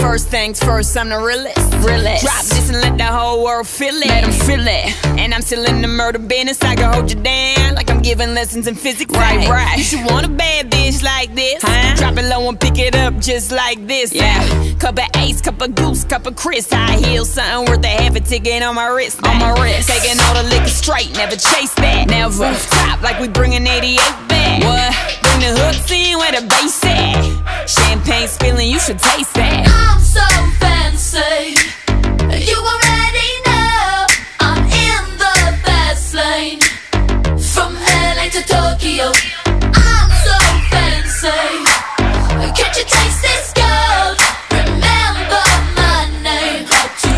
First things first, I'm the realest. Drop this and let the whole world feel it. Let them feel it. And I'm still in the murder business. I can hold you down like I'm giving lessons in physics. Right. You should want a bad bitch like this. Drop it low and pick it up just like this. Yeah. Cup of Ace, cup of Goose, cup of Chris. High heels, something worth a half a ticket on my wrist. Taking all the liquor straight, never chase that. Never top like we bringing 88 back. What? Bring the hooks in where the bass at. Champagne spilling, you should taste that. I'm so fancy, you already know. I'm in the fast lane, from LA to Tokyo. I'm so fancy, can't you taste this gold? Remember my name, hard to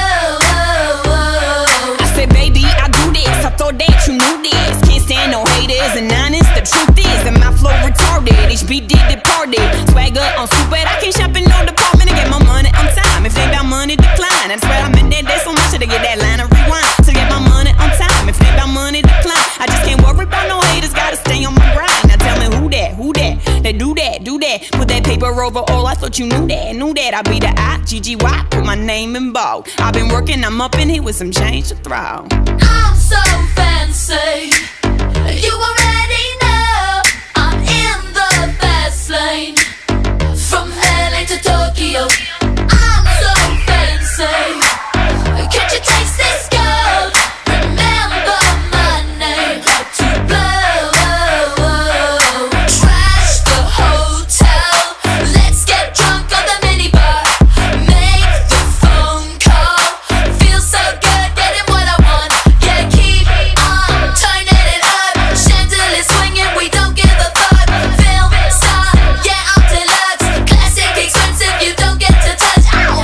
blow. I said, baby, I do this. I thought that you knew this. Can't stand no haters and honest. The truth is that my flow retarded. HB did departed. Swagger on stupid. I can't shop in no department and get my money on time. If they about money, decline. That's why I'm in that day so much to get that line of rewind. To get my money on time. If they about money, decline. I just can't worry about no haters. Gotta stay on my grind. Now tell me who that? They do that. Put that paper over all. I thought you knew that. I be the I-G-G-Y. Put my name in bold. I've been working. I'm up in here with some change to throw. I'm so fancy, you already know. I'm in the fast lane, from LA to Tokyo. I'm so fancy, can't you taste this gold? Remember my name, hard to blow. Trash the hotel, let's get drunk on the minibar. Make the phone call, feel so good, getting what I want. Yeah, keep on turning it up, chandelier swinging, we don't give a fuck. Film star, yeah, I'm deluxe, classic expensive, you don't get to touch.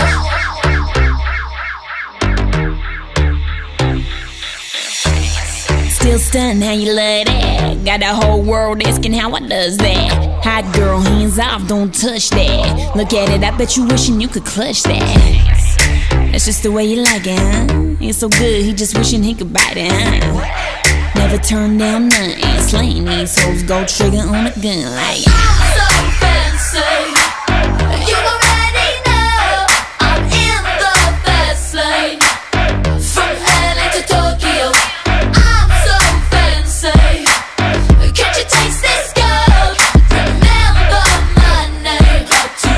Still stunned how you love that. Got the whole world asking how I does that. Hot girl, hands off, don't touch that. Look at it, I bet you wishing you could clutch that. That's just the way you like it, huh? It's so good, he just wishing he could bite it, huh? Never turn down nothing. Slaying these hoes, go trigger on a gun like I'm so fancy, you already know. I'm in the fast lane, from LA to Tokyo. I'm so fancy, can't you taste this gold? Remember my name, hard to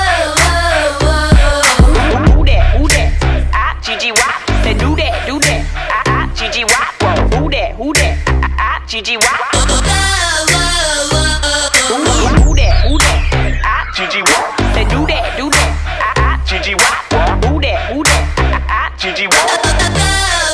blow. Who that? I-G-G-Y. They do that. I-G-G-Y. Who that? I-G-G-Y. Who that? I-G-G-Y. They do that. I-G-G-Y. Who that? I-G-G-Y.